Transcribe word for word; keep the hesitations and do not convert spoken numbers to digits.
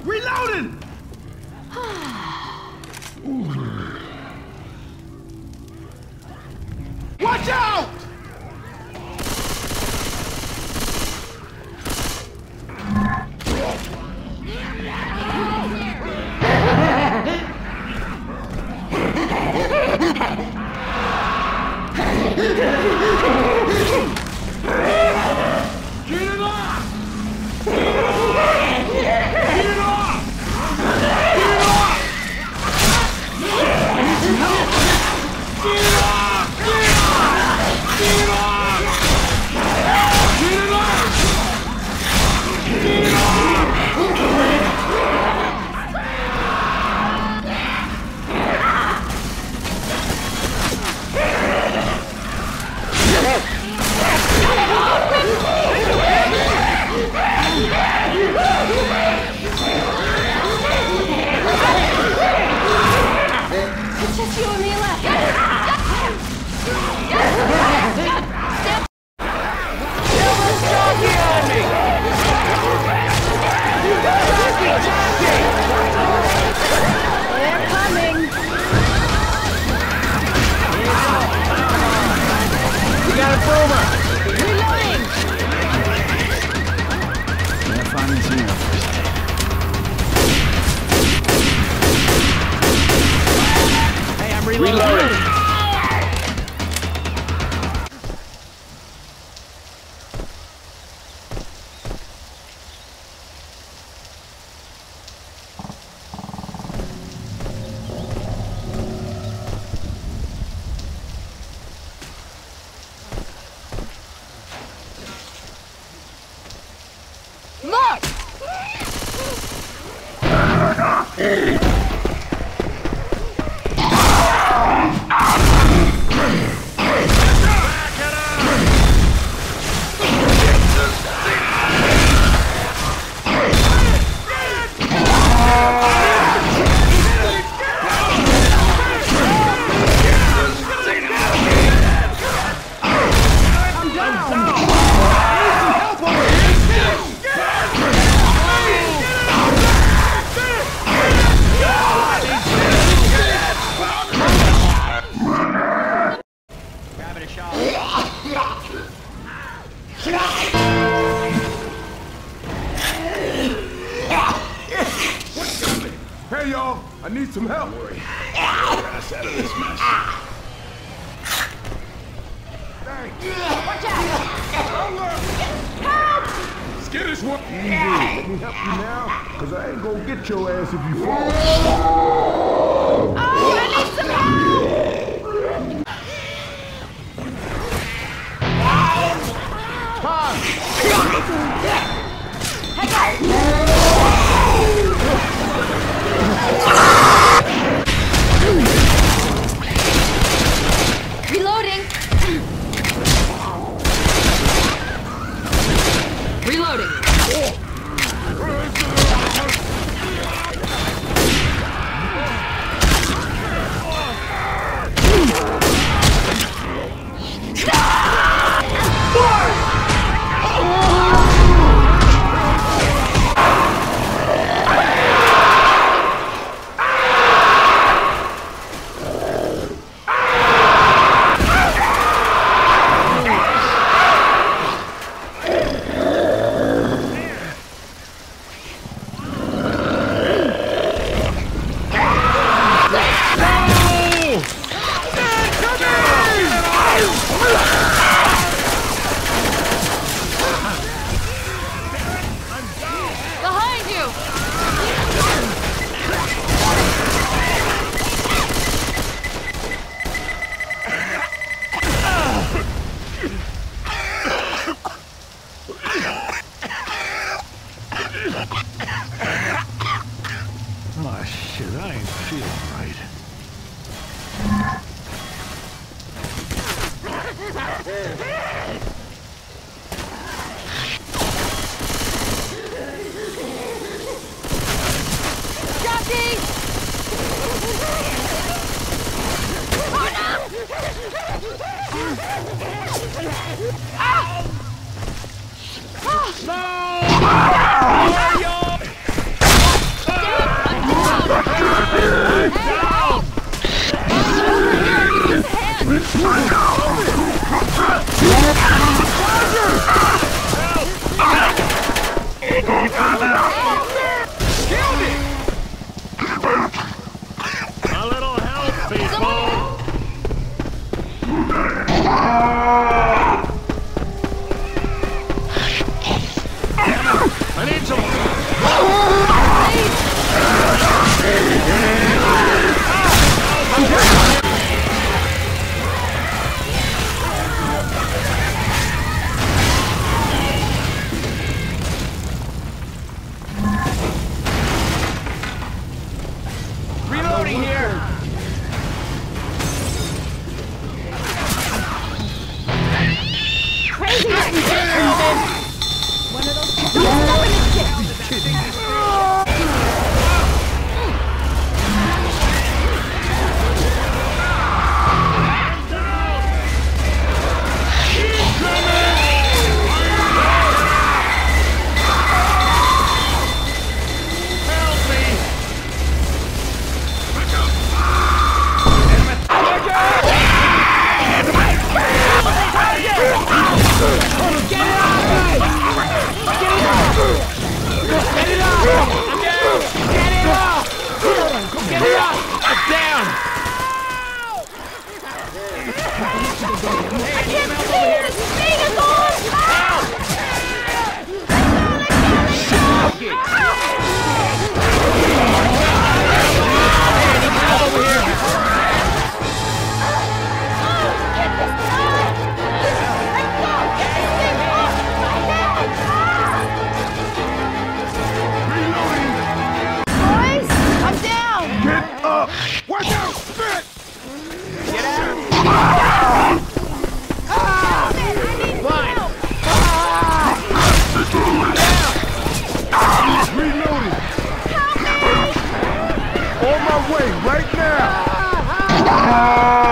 Reloading! Watch out! Get it off! Get it off! Get it off! Get it off! Get it off! Get it off! Get it off! Get it off! It's just you and me left. Someone's jockey on me! Jockey, jockey! They're coming. We got a boomer! Reloading. Gotta find these here first. Hey, I'm reloading. reloading. Look! Hey, y'all! I need some help! Get us out of this mess. Thanks! Watch out! Let's get this one! Easy. Let me help you now, because I ain't gonna get your ass if you fall. Oh, I need some help! Time! Hey, guys! Reloading! Reloading! Behind you! Oh shit, I ain't feeling right. Jockey! Oh no! Ah! A little help, people! I need some... Reloading here! Crazy Martin Jackson! One of those... Don't stop in his shit! On my way right now!